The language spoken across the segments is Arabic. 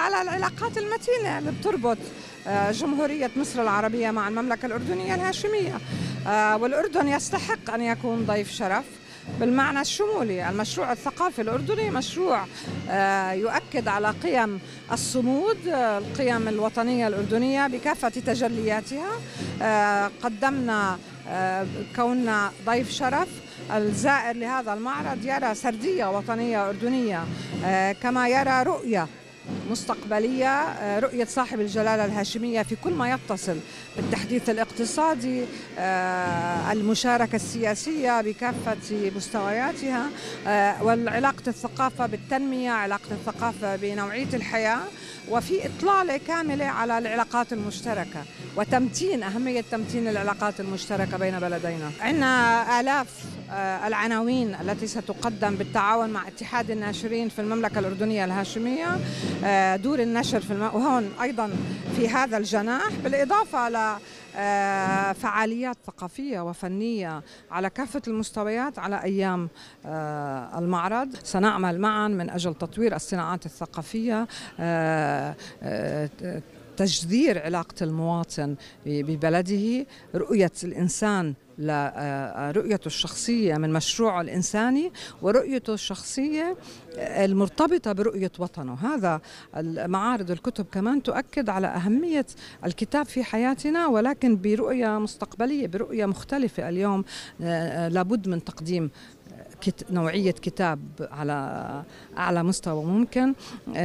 على العلاقات المتينة اللي بتربط جمهورية مصر العربية مع المملكة الأردنية الهاشمية. والأردن يستحق أن يكون ضيف شرف بالمعنى الشمولي. المشروع الثقافي الأردني مشروع يؤكد على قيم الصمود، القيم الوطنية الأردنية بكافة تجلياتها. قدمنا كوننا ضيف شرف. الزائر لهذا المعرض يرى سردية وطنية أردنية، كما يرى رؤية مستقبلية، رؤية صاحب الجلالة الهاشمية في كل ما يتصل بالتحديث الاقتصادي، المشاركة السياسية بكافة مستوياتها، والعلاقة الثقافة بالتنمية، علاقة الثقافة بنوعية الحياة، وفي إطلالة كاملة على العلاقات المشتركة وتمتين أهمية تمتين العلاقات المشتركة بين بلدينا. عندنا آلاف العناوين التي ستقدم بالتعاون مع اتحاد الناشرين في المملكة الأردنية الهاشمية، دور النشر وهون أيضا في هذا الجناح، بالإضافة ل فعاليات ثقافية وفنية على كافة المستويات على أيام المعرض. سنعمل معا من أجل تطوير الصناعات الثقافية، تجذير علاقة المواطن ببلده، رؤية الإنسان لرؤيته الشخصية من مشروعه الإنساني، ورؤيته الشخصية المرتبطة برؤية وطنه. هذا معارض الكتب كمان تؤكد على أهمية الكتاب في حياتنا، ولكن برؤية مستقبلية، برؤية مختلفة. اليوم لابد من تقديم نوعية كتاب على أعلى مستوى ممكن.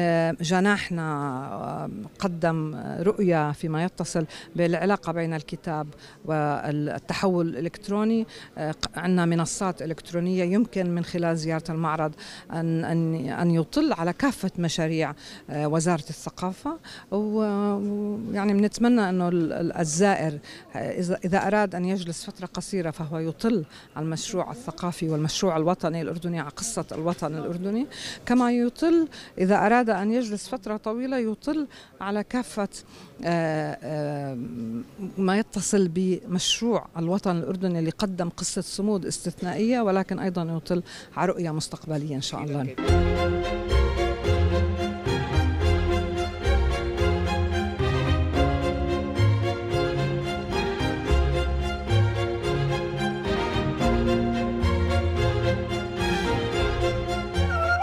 جناحنا قدم رؤية فيما يتصل بالعلاقة بين الكتاب والتحول الإلكتروني. عندنا منصات إلكترونية يمكن من خلال زيارة المعرض أن يطل على كافة مشاريع وزارة الثقافة. ويعني بنتمنى أنه الزائر إذا أراد أن يجلس فترة قصيرة فهو يطل على المشروع الثقافي والمشروع الوطني الأردني، على قصة الوطن الأردني، كما يطل إذا أراد أن يجلس فترة طويلة يطل على كافة ما يتصل بمشروع الوطن الأردني اللي قدم قصة صمود استثنائية، ولكن أيضا يطل على رؤية مستقبلية إن شاء الله.